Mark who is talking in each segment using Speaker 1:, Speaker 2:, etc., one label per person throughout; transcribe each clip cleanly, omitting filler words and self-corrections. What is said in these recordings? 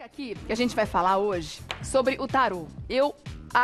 Speaker 1: Fica aqui que a gente vai falar hoje sobre o tarô. Eu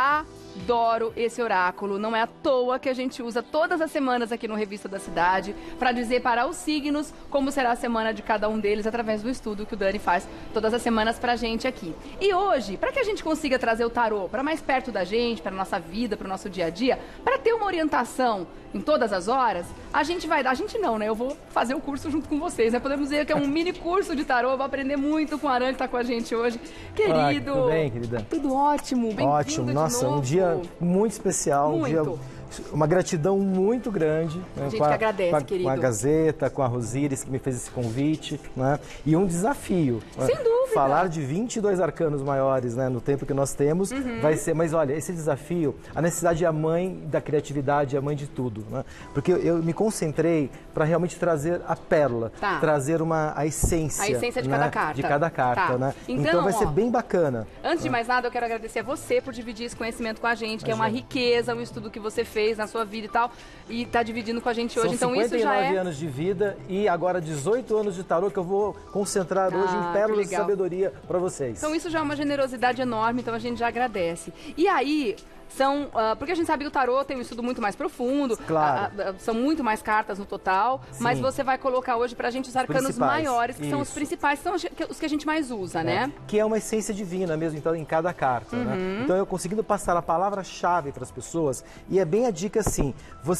Speaker 1: adoro esse oráculo, não é à toa que a gente usa todas as semanas aqui no Revista da Cidade para dizer para os signos como será a semana de cada um deles através do estudo que o Dani faz todas as semanas pra gente aqui. E hoje, para que a gente consiga trazer o tarô para mais perto da gente, para nossa vida, para o nosso dia a dia, para ter uma orientação em todas as horas, a gente vai dar, a gente não, né? Eu vou fazer o curso junto com vocês, né? Podemos dizer que é um mini curso de tarô, vou aprender muito com o Aran que tá com a gente hoje. Querido!
Speaker 2: Tudo bem, querida?
Speaker 1: Tudo ótimo, bem-vindo.
Speaker 2: Ótimo, nossa, um dia muito especial, um dia, uma gratidão muito grande.
Speaker 1: A gente que agradece, querido.
Speaker 2: Com a Gazeta, com a Rosíris, que me fez esse convite, né? E um desafio.
Speaker 1: Sem dúvida.
Speaker 2: Falar de 22 arcanos maiores, né, no tempo que nós temos, vai ser... Mas olha, esse desafio, a necessidade é a mãe da criatividade, é a mãe de tudo, né? Porque eu me concentrei para realmente trazer a pérola, trazer a essência.
Speaker 1: A essência de cada carta.
Speaker 2: De cada carta, né? Então vai ser bem bacana.
Speaker 1: Antes de mais nada, eu quero agradecer a você por dividir esse conhecimento com a gente, que é uma riqueza, um estudo que você fez na sua vida e tal, e tá dividindo com a gente hoje.
Speaker 2: São
Speaker 1: então
Speaker 2: 59
Speaker 1: isso já é...
Speaker 2: anos de vida e agora 18 anos de tarô que eu vou concentrar hoje em pérolas de sabedoria para vocês.
Speaker 1: Então isso já é uma generosidade enorme, então a gente já agradece. E aí... porque a gente sabe que o tarô tem um estudo muito mais profundo,
Speaker 2: claro.
Speaker 1: São muito mais cartas no total, mas você vai colocar hoje pra gente os arcanos maiores, que são os principais, que são os que a gente mais usa, né?
Speaker 2: Que é uma essência divina mesmo, então, em cada carta, né? Então eu conseguindo passar a palavra-chave para as pessoas, e é bem a dica assim,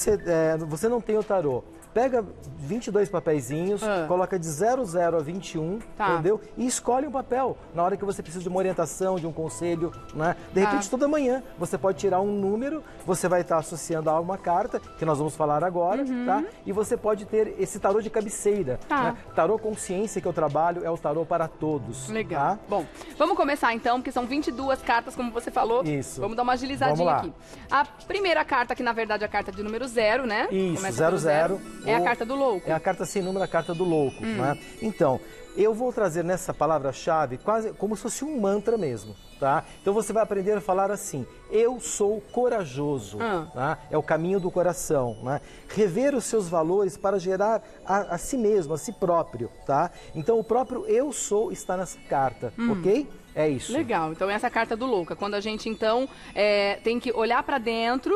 Speaker 2: você não tem o tarô, pega 22 papeizinhos, coloca de 00 a 21, entendeu? E escolhe um papel na hora que você precisa de uma orientação, de um conselho, né? De repente, toda manhã, você pode tirar um número, você vai estar associando a uma carta, que nós vamos falar agora, tá? E você pode ter esse tarô de cabeceira, né? Tarô consciência que eu trabalho é o tarô para todos.
Speaker 1: Legal.
Speaker 2: Tá?
Speaker 1: Bom, vamos começar então, porque são 22 cartas, como você falou.
Speaker 2: Isso.
Speaker 1: Vamos dar uma agilizadinha aqui. A primeira carta, que na verdade é a carta de número 0, né?
Speaker 2: Isso, 00.
Speaker 1: É a carta do louco.
Speaker 2: É a carta sem número, a carta do louco, né? Então, eu vou trazer nessa palavra-chave quase como se fosse um mantra mesmo, tá? Então você vai aprender a falar assim: eu sou corajoso, tá? É o caminho do coração, né? Rever os seus valores para gerar a si mesmo, a si próprio, tá? Então o próprio eu sou está nessa carta, ok? É isso.
Speaker 1: Legal, então essa é a carta do louco, quando a gente então tem que olhar para dentro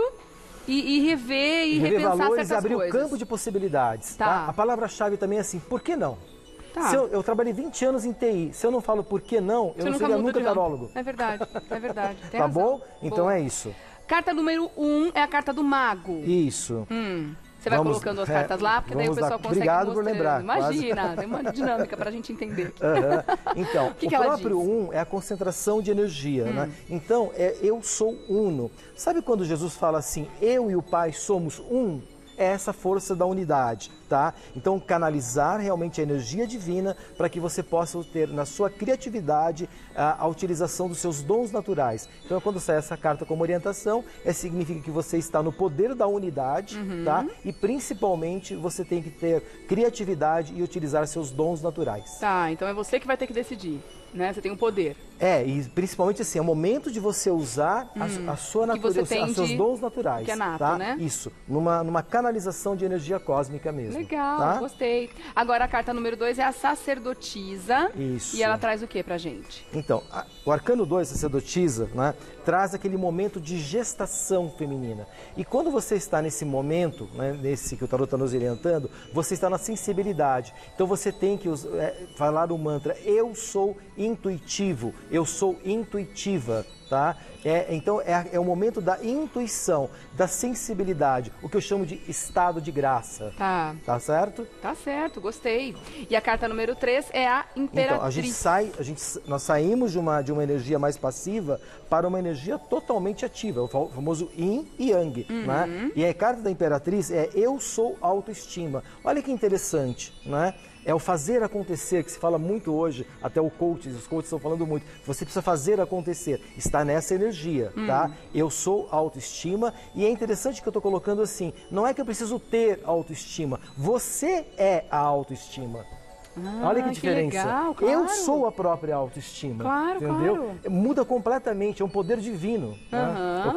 Speaker 1: e rever e repensar
Speaker 2: valores
Speaker 1: certas
Speaker 2: e abrir
Speaker 1: coisas.
Speaker 2: o campo de possibilidades, tá? A palavra-chave também é assim, por que não? Se eu trabalhei 20 anos em TI, se eu não falo por que não, eu não seria nunca tarólogo.
Speaker 1: É verdade, é verdade. Tem
Speaker 2: tá
Speaker 1: razão.
Speaker 2: Bom? Então é isso.
Speaker 1: Carta número 1 é a carta do mago.
Speaker 2: Isso.
Speaker 1: Você vai colocando as cartas lá, porque daí o pessoal consegue
Speaker 2: Obrigado
Speaker 1: mostrando.
Speaker 2: por lembrar.
Speaker 1: Imagina, tem uma dinâmica pra gente entender.
Speaker 2: Então,
Speaker 1: o
Speaker 2: próprio é a concentração de energia, né? Então, eu sou uno. Sabe quando Jesus fala assim, eu e o Pai somos um? É essa força da unidade, tá? Então, canalizar realmente a energia divina para que você possa ter na sua criatividade a utilização dos seus dons naturais. Então, quando sai essa carta como orientação, significa que você está no poder da unidade, tá? E principalmente você tem que ter criatividade e utilizar seus dons naturais.
Speaker 1: Tá, então é você que vai ter que decidir, né? Você tem o poder.
Speaker 2: E principalmente assim, é o momento de você usar a sua natureza, os seus dons naturais.
Speaker 1: Que é nato,
Speaker 2: tá?
Speaker 1: né?
Speaker 2: Isso, numa canalização de energia cósmica mesmo.
Speaker 1: Legal,
Speaker 2: tá?
Speaker 1: gostei. Agora a carta número 2 é a sacerdotisa.
Speaker 2: Isso.
Speaker 1: E ela traz o que pra gente?
Speaker 2: Então, o arcano 2, sacerdotisa, né, traz aquele momento de gestação feminina. E quando você está nesse momento, né, nesse que o tarot está nos orientando, você está na sensibilidade. Então você tem que falar o mantra, eu sou intuitivo, eu sou intuitiva, tá? Então é o momento da intuição, da sensibilidade, o que eu chamo de estado de graça. Tá certo?
Speaker 1: Tá certo, gostei. E a carta número 3 é a Imperatriz.
Speaker 2: Então, nós saímos de uma energia mais passiva para uma energia totalmente ativa, o famoso Yin e Yang, né? E a carta da Imperatriz é eu sou autoestima. Olha que interessante, né? É o fazer acontecer, que se fala muito hoje, até os coaches estão falando muito. Você precisa fazer acontecer, está nessa energia, tá? Eu sou autoestima e é interessante que eu estou colocando assim, não é que eu preciso ter autoestima, você é a autoestima. Olha que diferença.
Speaker 1: Que legal, claro.
Speaker 2: Eu sou a própria autoestima.
Speaker 1: Claro,
Speaker 2: entendeu?
Speaker 1: claro.
Speaker 2: Muda completamente, é um poder divino. Né? Ok?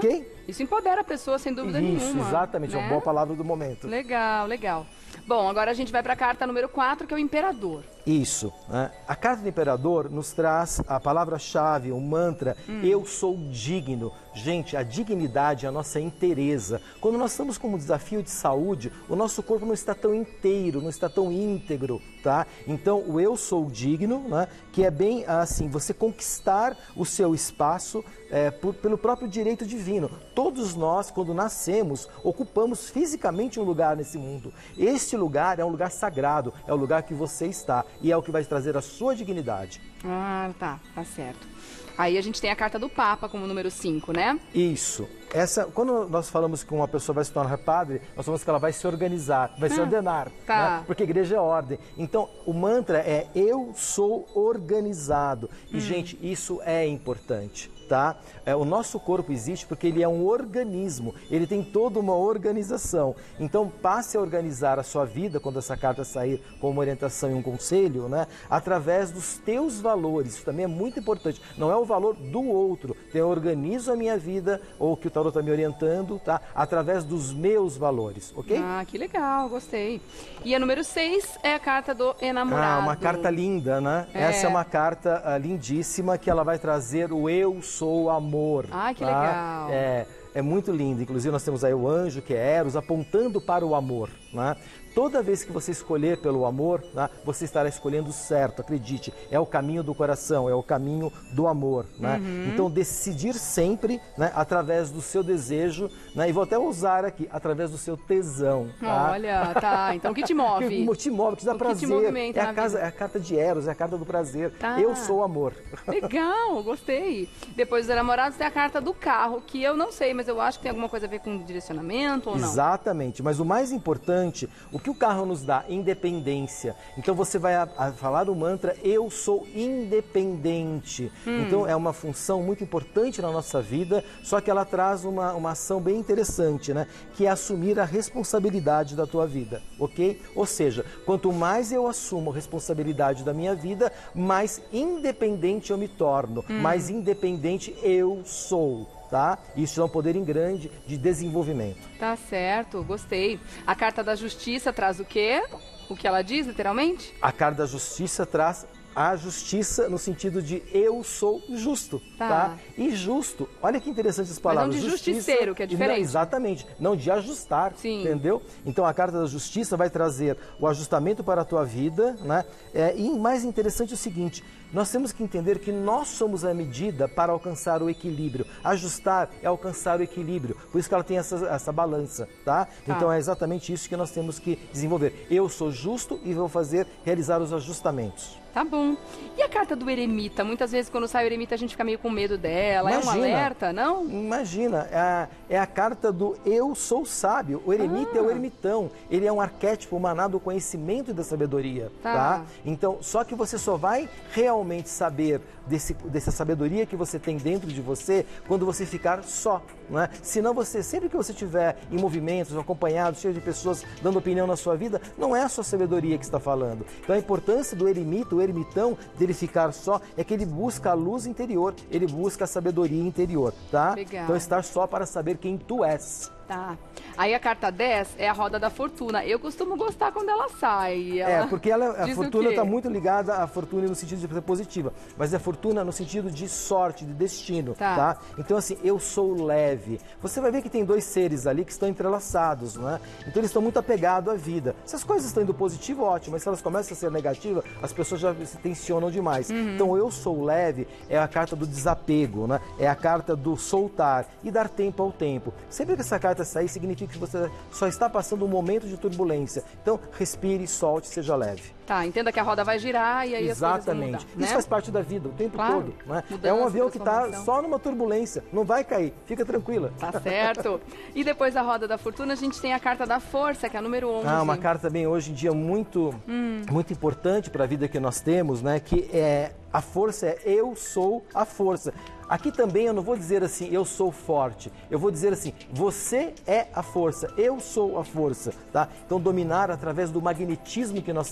Speaker 1: Isso empodera a pessoa, sem dúvida nenhuma.
Speaker 2: Isso, exatamente, é uma boa palavra do momento.
Speaker 1: Legal, legal. Bom, agora a gente vai para a carta número 4, que é o Imperador.
Speaker 2: Isso, né? A carta do Imperador nos traz a palavra-chave, o mantra, eu sou digno. Gente, a dignidade é a nossa inteireza. Quando nós estamos com um desafio de saúde, o nosso corpo não está tão inteiro, não está tão íntegro, tá? Então, o eu sou digno, né? Que é bem assim, você conquistar o seu espaço pelo próprio direito divino. Todos nós, quando nascemos, ocupamos fisicamente um lugar nesse mundo. Este lugar é um lugar sagrado, é o lugar que você está e é o que vai trazer a sua dignidade.
Speaker 1: Ah, tá certo. Aí a gente tem a carta do Papa como número 5, né?
Speaker 2: Isso. Quando nós falamos que uma pessoa vai se tornar padre, nós falamos que ela vai se organizar, vai se ordenar,
Speaker 1: tá.
Speaker 2: Né? Porque a igreja é ordem. Então, o mantra é eu sou organizado. E, gente, isso é importante. Tá? O nosso corpo existe porque ele é um organismo, ele tem toda uma organização. Então passe a organizar a sua vida, quando essa carta sair com uma orientação e um conselho, né? Através dos teus valores. Isso também é muito importante. Não é o valor do outro. Eu organizo a minha vida, ou que o tarot está me orientando, tá? Através dos meus valores, ok?
Speaker 1: Ah, que legal, gostei. E a número 6 é a carta do enamorado.
Speaker 2: Ah, uma carta linda, né? Essa é uma carta lindíssima, que ela vai trazer o eu sou amor.
Speaker 1: Ah, que
Speaker 2: tá?
Speaker 1: legal.
Speaker 2: É muito lindo. Inclusive nós temos aí o anjo, que é Eros, apontando para o amor, né? Toda vez que você escolher pelo amor, né, você estará escolhendo certo, acredite. É o caminho do coração, é o caminho do amor. Né? Então, decidir sempre, né, através do seu desejo, né, e vou até usar aqui, através do seu tesão. Tá?
Speaker 1: Olha, tá. Então, o que te move?
Speaker 2: Te move, te dá prazer.
Speaker 1: Que te movimenta
Speaker 2: é a carta de Eros, é a carta do prazer.
Speaker 1: Tá.
Speaker 2: Eu sou amor.
Speaker 1: Legal, gostei. Depois dos namorados tem a carta do carro, que eu não sei, mas eu acho que tem alguma coisa a ver com direcionamento ou não?
Speaker 2: Exatamente, mas o mais importante, o que o carro nos dá? Independência. Então você vai falar o mantra eu sou independente. Então é uma função muito importante na nossa vida, só que ela traz uma ação bem interessante, né? Que é assumir a responsabilidade da tua vida, ok? Ou seja, quanto mais eu assumo a responsabilidade da minha vida, mais independente eu me torno, mais independente eu sou. Tá? Isso é um poder em grande de desenvolvimento.
Speaker 1: Tá certo, gostei. A carta da justiça traz o quê? O que ela diz, literalmente?
Speaker 2: A carta da justiça traz a justiça no sentido de eu sou justo, tá? E justo, olha que interessante as palavras.
Speaker 1: Mas não de justiceiro, que é diferente.
Speaker 2: Não, exatamente, não de ajustar,
Speaker 1: sim,
Speaker 2: entendeu? Então a carta da justiça vai trazer o ajustamento para a tua vida, né? E mais interessante é o seguinte, nós temos que entender que nós somos a medida para alcançar o equilíbrio. Ajustar é alcançar o equilíbrio, por isso que ela tem essa balança, tá? Então é exatamente isso que nós temos que desenvolver. Eu sou justo e vou realizar os ajustamentos.
Speaker 1: Tá bom. E a carta do eremita? Muitas vezes quando sai o eremita a gente fica meio com medo dela. Imagina, é um alerta, não?
Speaker 2: Imagina, é a carta do eu sou sábio. O eremita é o ermitão. Ele é um arquétipo emanado do conhecimento e da sabedoria, tá? Então, só que você só vai realmente saber dessa sabedoria que você tem dentro de você quando você ficar só, não é? Senão você, sempre que você estiver em movimentos, acompanhado, cheio de pessoas dando opinião na sua vida, não é a sua sabedoria que está falando. Então a importância do eremita, o ermitão, dele ficar só, é que ele busca a luz interior, ele busca a sabedoria interior, tá?
Speaker 1: Legal.
Speaker 2: Então estar só para saber quem tu és.
Speaker 1: Tá. Aí a carta 10 é a roda da fortuna. Eu costumo gostar quando ela sai.
Speaker 2: Porque a fortuna está muito ligada à fortuna no sentido de ser positiva. Mas é fortuna no sentido de sorte, de destino, tá? Então assim, eu sou leve. Você vai ver que tem dois seres ali que estão entrelaçados, não é? Então eles estão muito apegados à vida. Se as coisas estão indo positivo, ótimo. Mas se elas começam a ser negativas, as pessoas já se tensionam demais. Então eu sou leve é a carta do desapego, né? É a carta do soltar e dar tempo ao tempo. Sempre que essa carta sair, significa que você só está passando um momento de turbulência. Então, respire, solte, seja leve.
Speaker 1: Tá, entenda que a roda vai girar e aí
Speaker 2: exatamente.
Speaker 1: As coisas vão mudar, né?
Speaker 2: Isso faz parte da vida, o tempo todo. Né? É um avião que está só numa turbulência, não vai cair, fica tranquila.
Speaker 1: Tá certo. E depois da roda da fortuna, a gente tem a carta da força, que é a número 11.
Speaker 2: Uma carta bem hoje em dia muito importante para a vida que nós temos, né? Que é a força, eu sou a força. Aqui também eu não vou dizer assim, eu sou forte. Eu vou dizer assim, você é a força, eu sou a força, tá? Então dominar através do magnetismo que nós temos.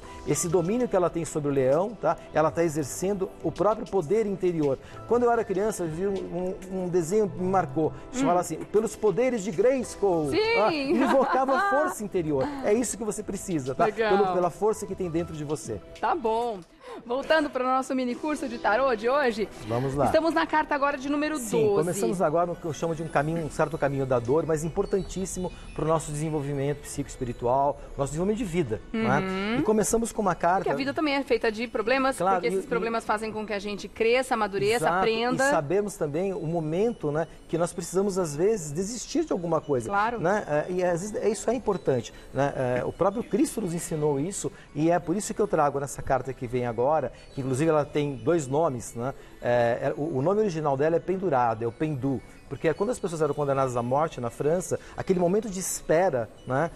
Speaker 2: Esse domínio que ela tem sobre o leão, tá? Ela está exercendo o próprio poder interior. Quando eu era criança, eu vi um desenho que me marcou. Fala assim, pelos poderes de Grayskull. Tá? Invocava força interior. É isso que você precisa, tá? Pela força que tem dentro de você.
Speaker 1: Tá bom. Voltando para o nosso mini curso de tarô de hoje.
Speaker 2: Vamos lá.
Speaker 1: Estamos na carta agora de número 12.
Speaker 2: Sim, começamos agora no que eu chamo de um certo caminho da dor, mas importantíssimo para o nosso desenvolvimento psicoespiritual, nosso desenvolvimento de vida. Né? E começamos com uma carta...
Speaker 1: Porque a vida também é feita de problemas, claro, porque esses problemas fazem com que a gente cresça, amadureça,
Speaker 2: exato,
Speaker 1: aprenda.
Speaker 2: E sabemos também o momento, né, que nós precisamos, às vezes, desistir de alguma coisa.
Speaker 1: Claro.
Speaker 2: Né? E às vezes, isso é importante. Né? O próprio Cristo nos ensinou isso e é por isso que eu trago nessa carta que vem agora, que inclusive ela tem 2 nomes, né? O nome original dela é pendurado, é o pendu, porque quando as pessoas eram condenadas à morte na França, aquele momento de espera, né,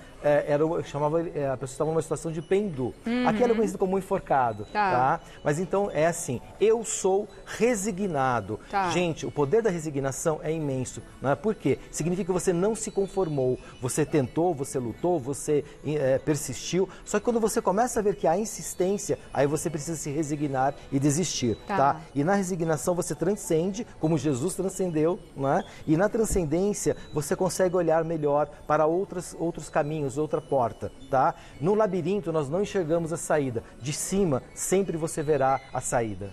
Speaker 2: a pessoa estava numa situação de pendu. Aqui era conhecido como enforcado, tá? Mas então é assim, eu sou resignado. Gente, o poder da resignação é imenso, né? Por quê? Significa que você não se conformou, você tentou, você lutou, você persistiu, só que quando você começa a ver que há insistência, aí você precisa se resignar e desistir, tá? E na resignação você transcende, como Jesus transcendeu, né? E na transcendência você consegue olhar melhor para outros caminhos, outra porta, tá? No labirinto nós não enxergamos a saída, de cima sempre você verá a saída.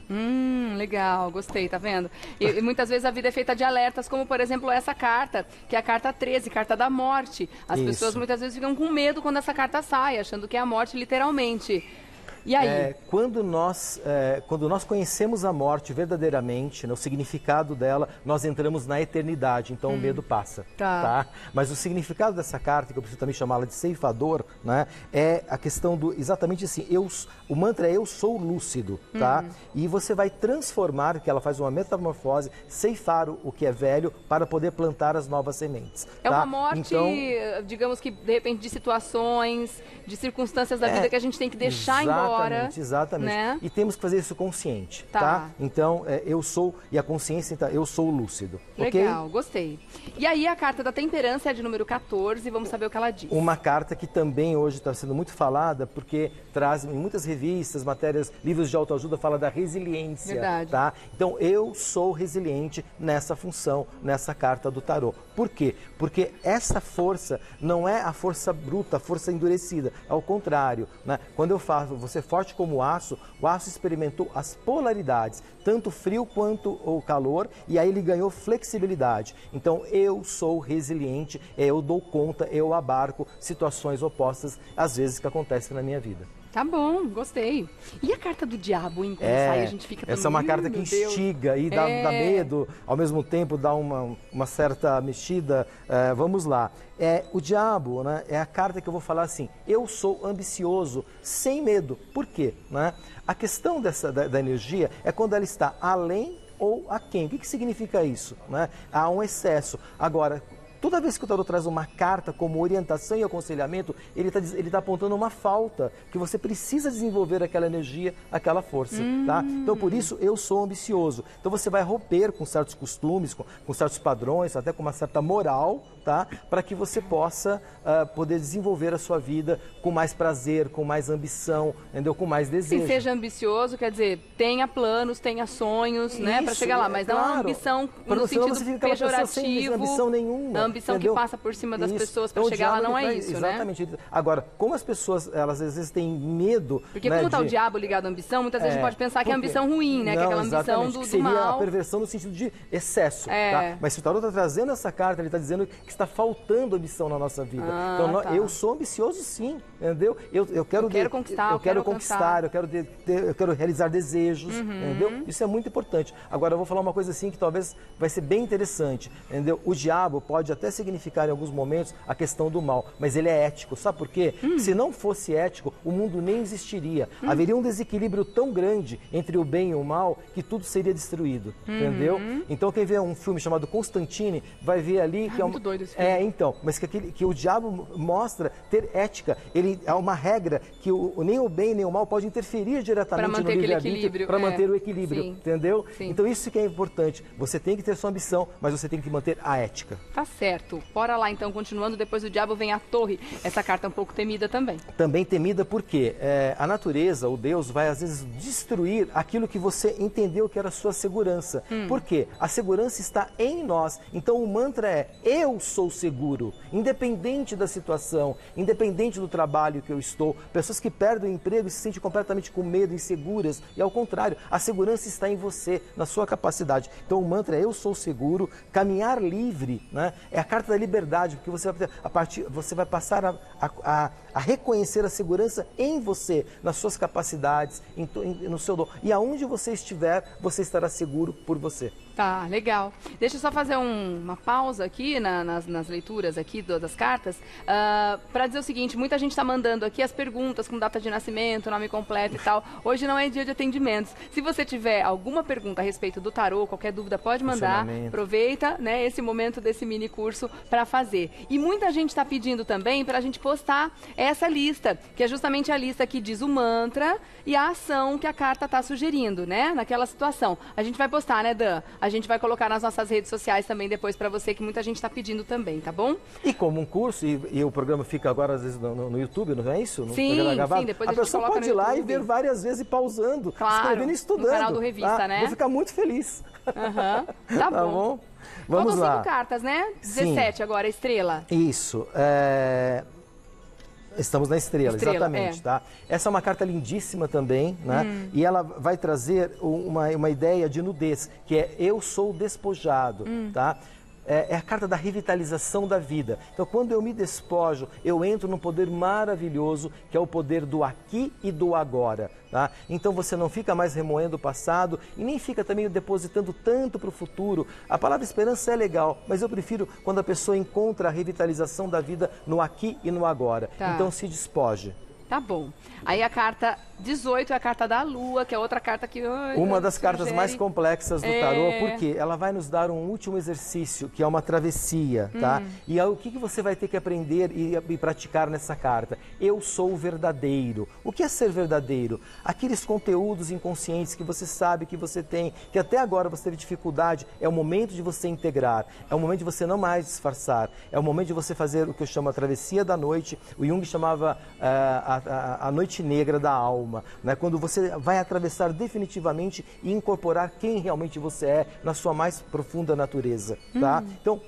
Speaker 1: Legal, gostei, tá vendo? E muitas vezes a vida é feita de alertas, como por exemplo essa carta, que é a carta 13, carta da morte. As pessoas muitas vezes ficam com medo quando essa carta sai, achando que é a morte literalmente. E aí?
Speaker 2: Quando nós conhecemos a morte verdadeiramente, né, o significado dela, nós entramos na eternidade, então o medo passa. Tá? Mas o significado dessa carta, que eu preciso também chamá-la de ceifador, né, é a questão do, exatamente assim, o mantra é eu sou lúcido, tá? E você vai transformar, que ela faz uma metamorfose, ceifar o que é velho para poder plantar as novas sementes.
Speaker 1: É uma morte, então, digamos que de repente de situações, de circunstâncias da vida que a gente tem que deixar embora.
Speaker 2: Exatamente. Né? E temos que fazer isso consciente, tá? Então, eu sou, e a consciência, então, eu sou lúcido.
Speaker 1: Legal, gostei. E aí a carta da temperança é de número 14, vamos saber o que ela diz.
Speaker 2: Uma carta que também hoje está sendo muito falada, porque traz em muitas revistas, matérias, livros de autoajuda, fala da resiliência.
Speaker 1: Verdade.
Speaker 2: Tá? Então, eu sou resiliente nessa função, nessa carta do tarô. Por quê? Porque essa força não é a força bruta, a força endurecida, ao contrário, né? Quando eu falo, você forte como o aço experimentou as polaridades, tanto frio quanto o calor, e aí ele ganhou flexibilidade. Então, eu sou resiliente, eu dou conta, eu abarco situações opostas, às vezes, que acontecem na minha vida.
Speaker 1: Tá bom, gostei. E a carta do diabo, hein? Quando sai, a gente fica
Speaker 2: essa é uma carta que instiga e dá medo, ao mesmo tempo dá uma certa mexida. Vamos lá. O diabo, né, é a carta que eu vou falar assim, eu sou ambicioso, sem medo. Por quê? Né? A questão da energia é quando ela está além ou aquém. O que significa isso? Né? Há um excesso. Agora, toda vez que o tarô traz uma carta como orientação e aconselhamento, ele tá apontando uma falta, que você precisa desenvolver aquela energia, aquela força, tá? Então, por isso, eu sou ambicioso. Então, você vai romper com certos costumes, com certos padrões, até com uma certa moral, tá? Para que você possa poder desenvolver a sua vida com mais prazer, com mais ambição, entendeu? Com mais desejo.
Speaker 1: Sim, seja ambicioso, quer dizer, tenha planos, tenha sonhos, né? Para chegar lá, mas não a ambição no sentido pejorativo.
Speaker 2: Sem ambição nenhuma.
Speaker 1: A ambição, entendeu? Que passa por cima das pessoas para chegar lá não é isso,
Speaker 2: exatamente. Né? Agora, como as pessoas, elas às vezes têm medo...
Speaker 1: Porque como está o diabo ligado à ambição, muitas vezes a gente pode pensar que é a ambição ruim, né?
Speaker 2: Não,
Speaker 1: que é aquela ambição do
Speaker 2: seria
Speaker 1: mal.
Speaker 2: A perversão no sentido de excesso, tá? Mas se o tarô está trazendo essa carta, ele está dizendo que está faltando ambição na nossa vida. Então, eu sou ambicioso sim, entendeu? Eu quero conquistar, eu quero conquistar, eu quero realizar desejos, entendeu? Isso é muito importante. Agora, eu vou falar uma coisa assim que talvez vai ser bem interessante, entendeu? O diabo pode até significar em alguns momentos a questão do mal, mas ele é ético. Sabe por quê? Se não fosse ético, o mundo nem existiria. Haveria um desequilíbrio tão grande entre o bem e o mal que tudo seria destruído, entendeu? Então, quem vê um filme chamado Constantine vai ver ali que é
Speaker 1: muito doido esse filme.
Speaker 2: Então, mas que o diabo mostra ter ética. Ele há uma regra que nem o bem nem o mal pode interferir diretamente no livre-arbítrio para manter o equilíbrio, entendeu? Sim. Então, isso que é importante. Você tem que ter sua ambição, mas você tem que manter a ética.
Speaker 1: Tá certo. Certo. Bora lá, então, continuando. Depois do diabo vem a torre. Essa carta é um pouco temida também.
Speaker 2: Também temida porque a natureza, o Deus, vai às vezes destruir aquilo que você entendeu que era sua segurança. Por quê? A segurança está em nós. Então o mantra é: eu sou seguro, independente da situação, independente do trabalho que eu estou. Pessoas que perdem o emprego e se sentem completamente com medo, inseguras. E ao contrário, a segurança está em você, na sua capacidade. Então o mantra é: eu sou seguro, caminhar livre, né? É a carta da liberdade, porque você vai passar a reconhecer a segurança em você, nas suas capacidades, no seu dom. E aonde você estiver, você estará seguro por você.
Speaker 1: Tá, legal. Deixa eu só fazer uma pausa aqui nas leituras aqui das cartas, para dizer o seguinte: muita gente está mandando aqui as perguntas com data de nascimento, nome completo e tal. Hoje não é dia de atendimentos. Se você tiver alguma pergunta a respeito do tarô, qualquer dúvida, pode mandar. Aproveita, né, esse momento desse mini curso para fazer. E muita gente está pedindo também para a gente postar essa lista, que é justamente a lista que diz o mantra e a ação que a carta está sugerindo, né, naquela situação. A gente vai postar, né, Dan? A gente vai colocar nas nossas redes sociais também depois para você, que muita gente está pedindo também, tá bom?
Speaker 2: E como um curso, e o programa fica agora às vezes no YouTube, não é isso?
Speaker 1: Sim, depois
Speaker 2: a pessoa pode ir lá e ver várias vezes e pausando, escrevendo e estudando. No
Speaker 1: canal do Revista, né?
Speaker 2: Vou ficar muito feliz.
Speaker 1: Tá bom.
Speaker 2: Vamos lá.
Speaker 1: 5 cartas, né? 17 Sim. Agora, estrela.
Speaker 2: Isso. Estamos na estrela, exatamente, tá? Essa é uma carta lindíssima também, né? E ela vai trazer uma ideia de nudez, que é: eu sou despojado, tá? É a carta da revitalização da vida. Então, quando eu me despojo, eu entro num poder maravilhoso, que é o poder do aqui e do agora. Tá? Então, você não fica mais remoendo o passado e nem fica também depositando tanto para o futuro. A palavra esperança é legal, mas eu prefiro quando a pessoa encontra a revitalização da vida no aqui e no agora.
Speaker 1: Tá.
Speaker 2: Então, se despoje.
Speaker 1: Tá bom. Aí a carta 18 é a carta da Lua, que é outra carta que...
Speaker 2: Uma das cartas mais complexas do tarô, porque ela vai nos dar um último exercício, que é uma travessia, tá? E o que você vai ter que aprender e praticar nessa carta? Eu sou verdadeiro. O que é ser verdadeiro? Aqueles conteúdos inconscientes que você sabe que você tem, que até agora você teve dificuldade, é o momento de você integrar, é o momento de você não mais disfarçar, é o momento de você fazer o que eu chamo a travessia da noite. O Jung chamava a noite negra da alma, né? Quando você vai atravessar definitivamente e incorporar quem realmente você é na sua mais profunda natureza, tá? Então,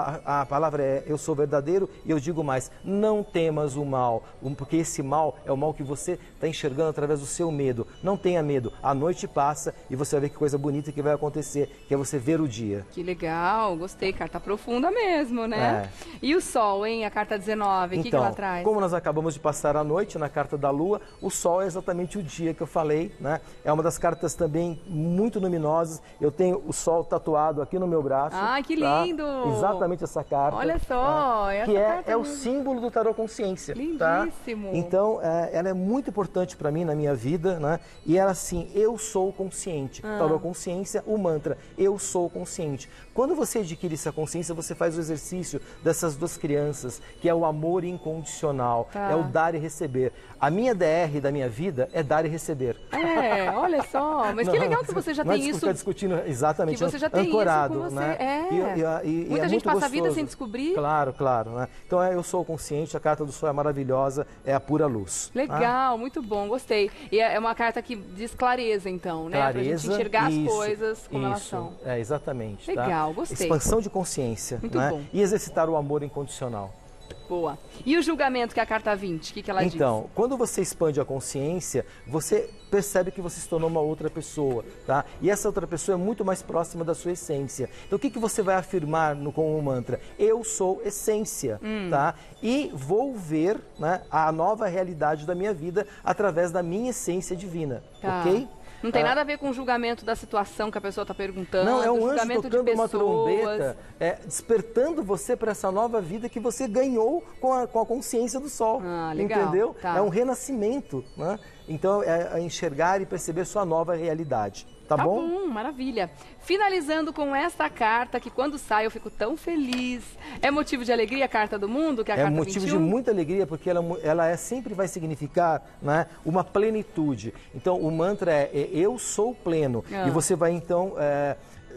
Speaker 2: a palavra é: eu sou verdadeiro, e eu digo mais: não temas o mal, porque esse mal é o mal que você está enxergando através do seu medo. Não tenha medo, a noite passa e você vai ver que coisa bonita que vai acontecer, que é você ver o dia.
Speaker 1: Que legal, gostei, carta profunda mesmo, né? E o Sol, hein? A carta 19, o que ela traz?
Speaker 2: Como nós acabamos de passar a noite na carta da Lua, o Sol é exatamente o dia que eu falei, né? É uma das cartas também muito luminosas. Eu tenho o Sol tatuado aqui no meu braço.
Speaker 1: Ah, que lindo!
Speaker 2: Tá? Exatamente essa carta.
Speaker 1: Olha só,
Speaker 2: essa que é o símbolo do tarô consciência.
Speaker 1: Lindíssimo!
Speaker 2: Tá? Então, ela é muito importante para mim na minha vida, né? E ela assim: eu sou consciente. Tarô consciência, o mantra: eu sou consciente. Quando você adquire essa consciência, você faz o exercício dessas duas crianças, que é o amor incondicional, é o dar e receber. A minha DR da minha vida é dar e receber.
Speaker 1: Olha só, mas que legal que você já tem isso.
Speaker 2: Ficar discutindo exatamente,
Speaker 1: que você já tem
Speaker 2: ancorado,
Speaker 1: isso com você.
Speaker 2: Né?
Speaker 1: Muita gente passa a vida sem descobrir.
Speaker 2: Claro, né? Então eu sou consciente, a carta do Sol é maravilhosa, é a pura luz.
Speaker 1: Legal, muito bom, gostei. E é uma carta que diz clareza, então, né? Clareza, pra gente enxergar as coisas como elas são.
Speaker 2: Exatamente.
Speaker 1: Legal, gostei.
Speaker 2: Expansão de consciência,
Speaker 1: muito
Speaker 2: né?
Speaker 1: bom.
Speaker 2: E exercitar o amor incondicional.
Speaker 1: Boa. E o julgamento, que é a carta 20, o que ela diz?
Speaker 2: Então, quando você expande a consciência, você percebe que você se tornou uma outra pessoa, tá? E essa outra pessoa é muito mais próxima da sua essência. Então, o que você vai afirmar com o mantra? Eu sou essência, tá? E vou ver, né, a nova realidade da minha vida através da minha essência divina, ok?
Speaker 1: Não tem nada a ver com o julgamento da situação que a pessoa está perguntando.
Speaker 2: Não, é um anjo
Speaker 1: julgamento
Speaker 2: tocando
Speaker 1: de
Speaker 2: uma trombeta, despertando você para essa nova vida que você ganhou com a consciência do Sol.
Speaker 1: Legal.
Speaker 2: Entendeu?
Speaker 1: Tá.
Speaker 2: É um renascimento, né? Então, é enxergar e perceber sua nova realidade. Tá bom?
Speaker 1: Tá bom, maravilha. Finalizando com esta carta, que quando sai eu fico tão feliz. É motivo de alegria a carta do mundo, que é a carta 21?
Speaker 2: É motivo de muita alegria, porque ela sempre vai significar, né, uma plenitude. Então, o mantra é: eu sou pleno. E você vai, então,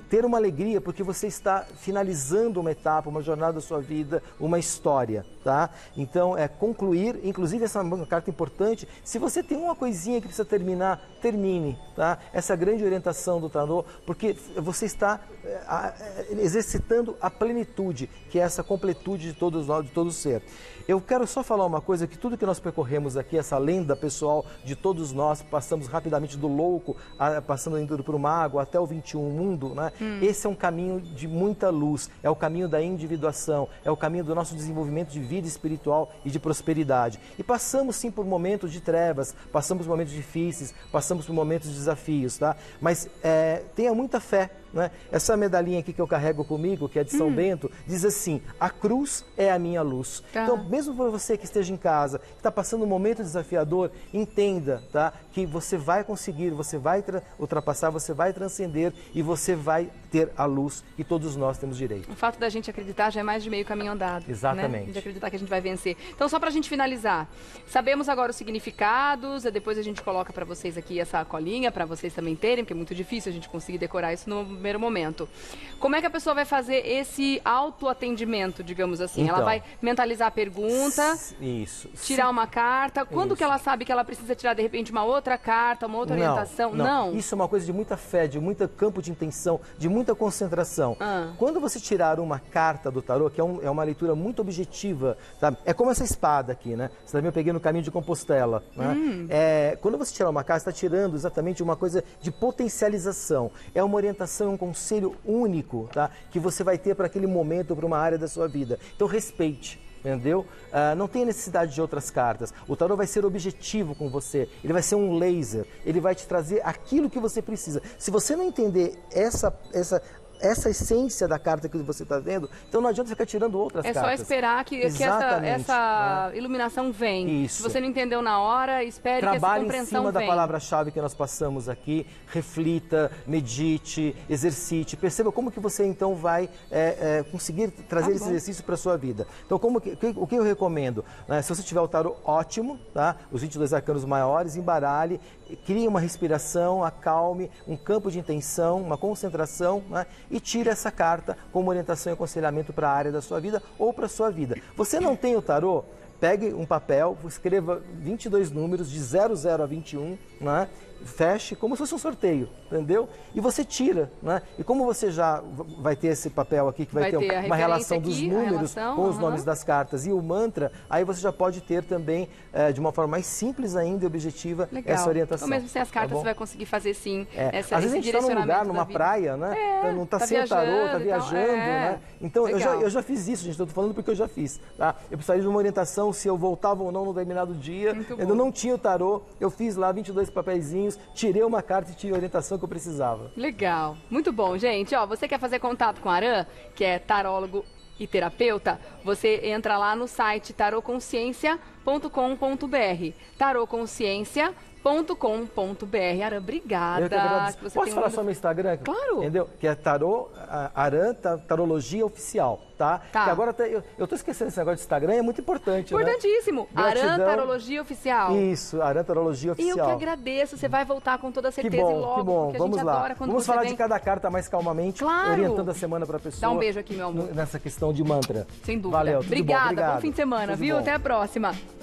Speaker 2: ter uma alegria, porque você está finalizando uma etapa, uma jornada da sua vida, uma história, tá? Então, concluir, inclusive essa é uma carta importante, se você tem uma coisinha que precisa terminar, termine, tá? Essa é a grande orientação do tarô, porque você está exercitando a plenitude, que é essa completude de todos nós, de todo ser. Eu quero só falar uma coisa, que tudo que nós percorremos aqui, essa lenda pessoal de todos nós, passamos rapidamente do louco, passando indo para o mago, até o 21 mundo, né? Esse é um caminho de muita luz, é o caminho da individuação, é o caminho do nosso desenvolvimento de vida espiritual e de prosperidade. E passamos sim por momentos de trevas, passamos por momentos difíceis, passamos por momentos de desafios, tá? Mas tenha muita fé, né? Essa medalhinha aqui que eu carrego comigo, que é de São Bento, diz assim: a cruz é a minha luz.
Speaker 1: Tá.
Speaker 2: Então, mesmo para você que esteja em casa, que está passando um momento desafiador, entenda, tá? Que você vai conseguir, você vai ultrapassar, você vai transcender e você vai ter a luz que todos nós temos direito.
Speaker 1: O fato da gente acreditar já é mais de meio caminho andado.
Speaker 2: Exatamente.
Speaker 1: Né? De acreditar que a gente vai vencer. Então, só para a gente finalizar, sabemos agora os significados, depois a gente coloca para vocês aqui essa colinha, para vocês também terem, porque é muito difícil a gente conseguir decorar isso no primeiro momento. Como é que a pessoa vai fazer esse autoatendimento, digamos assim?
Speaker 2: Então,
Speaker 1: ela vai mentalizar a pergunta,
Speaker 2: isso,
Speaker 1: tirar uma carta. Quando que ela sabe que ela precisa tirar, de repente, uma outra carta, uma outra orientação? Não.
Speaker 2: Isso é uma coisa de muita fé, de muito campo de intenção, de muita concentração. Quando você tirar uma carta do tarô, que é uma leitura muito objetiva, tá? É como essa espada aqui, né? Você também eu peguei no caminho de Compostela. Né? Quando você tirar uma carta, você está tirando exatamente uma coisa de potencialização. É uma orientação, um conselho único, tá? Que você vai ter para aquele momento, para uma área da sua vida. Então, respeite. Entendeu? Não tem necessidade de outras cartas. O tarô vai ser objetivo com você. Ele vai ser um laser. Ele vai te trazer aquilo que você precisa. Se você não entender essa essência da carta que você está vendo, então não adianta ficar tirando outras cartas.
Speaker 1: É só esperar que essa iluminação vem.
Speaker 2: Isso.
Speaker 1: Se você não entendeu na hora, espere que essa
Speaker 2: compreensão
Speaker 1: compreensão
Speaker 2: vem. Trabalhe em cima da palavra-chave que nós passamos aqui, reflita, medite, exercite, perceba como que você então vai conseguir trazer esse exercício para a sua vida. Então, o que eu recomendo? Se você tiver o tarô, ótimo, tá? Os 22 arcanos maiores, embaralhe, crie uma respiração, acalme, um campo de intenção, uma concentração, né? E tire essa carta como orientação e aconselhamento para a área da sua vida ou para a sua vida. Você não tem o tarô? Pegue um papel, escreva 22 números de 00 a 21, né? Feche como se fosse um sorteio, entendeu? E você tira, né? E como você já vai ter esse papel aqui, que vai ter uma relação dos números com os nomes das cartas e o mantra, aí você já pode ter também, de uma forma mais simples ainda e objetiva, essa orientação.
Speaker 1: Então, mesmo sem as cartas, você vai conseguir fazer sim
Speaker 2: às vezes a gente está num lugar, numa praia, né? Não está sem o tarô, está viajando, né? Então, eu já fiz isso, gente, estou falando porque eu já fiz, tá? Eu precisaria de uma orientação se eu voltava ou não no determinado dia. Eu não tinha o tarô, eu fiz lá 22 papeizinhos, tirei uma carta e tive a orientação que eu precisava.
Speaker 1: Legal, muito bom, gente. Ó, você quer fazer contato com a Aran, que é tarólogo e terapeuta, você entra lá no site taroconsciência.com.br. taroconsciência.com.br. Aran, obrigada.
Speaker 2: Eu que agradeço. Posso falar só no Instagram?
Speaker 1: Claro.
Speaker 2: Entendeu? Que é Aran Tarologia Oficial, tá? Que agora eu tô esquecendo esse negócio de Instagram, é muito importante,
Speaker 1: importantíssimo.
Speaker 2: Né?
Speaker 1: Aran Tarologia Oficial.
Speaker 2: Isso, Aran Tarologia Oficial.
Speaker 1: Eu que agradeço, você vai voltar com toda certeza
Speaker 2: que bom,
Speaker 1: e logo,
Speaker 2: que bom.
Speaker 1: porque
Speaker 2: Vamos
Speaker 1: a gente
Speaker 2: lá.
Speaker 1: adora quando
Speaker 2: Vamos
Speaker 1: você
Speaker 2: falar
Speaker 1: vem.
Speaker 2: de cada carta mais calmamente, orientando a semana para a pessoa.
Speaker 1: Dá um beijo aqui, meu amor.
Speaker 2: Nessa questão de mantra.
Speaker 1: Sem dúvida.
Speaker 2: Valeu,
Speaker 1: Obrigada,
Speaker 2: bom
Speaker 1: fim de semana,
Speaker 2: tudo
Speaker 1: viu?
Speaker 2: bom.
Speaker 1: Até a próxima.